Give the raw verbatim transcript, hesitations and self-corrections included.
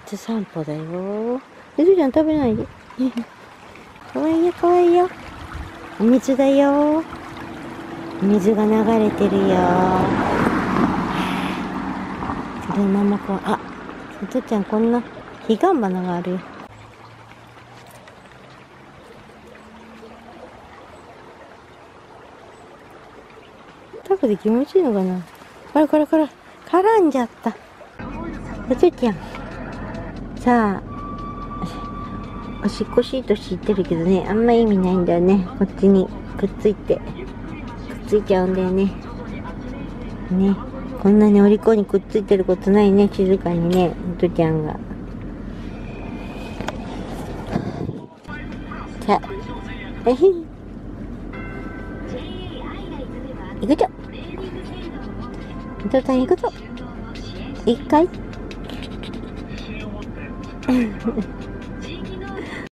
水散歩だよ。ゆずちゃん食べないで。かわいいよ、かわいいよ。お水だよ。水が流れてるよ。そのままこう、あ、ゆずちゃんこんな彼岸花があるよ。タコで気持ちいいのかな。これこれこれ、絡んじゃった。ゆずちゃん。さあ、おしっこシート敷いてるけどね、あんま意味ないんだよね。こっちにくっついて、くっついちゃうんだよね。ね。こんなにお利口にくっついてることないね、静かにね、ゆずちゃんが。さあ、えひん。行くぞ。お父さん行くぞ。一回